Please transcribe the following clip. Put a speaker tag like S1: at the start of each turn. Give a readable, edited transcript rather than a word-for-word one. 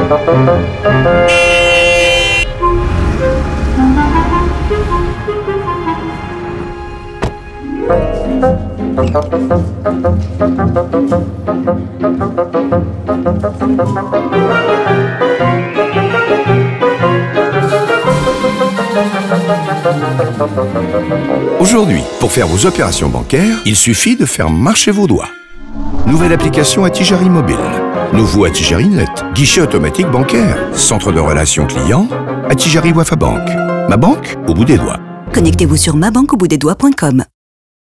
S1: Aujourd'hui, pour faire vos opérations bancaires, il suffit de faire marcher vos doigts. Nouvelle application Attijari Mobile. Nouveau Attijari Net. Guichet automatique bancaire. Centre de relations clients. Attijari Wafa Bank. Ma banque au bout des doigts.
S2: Connectez-vous sur mabanqueauboutdesdoigts.com.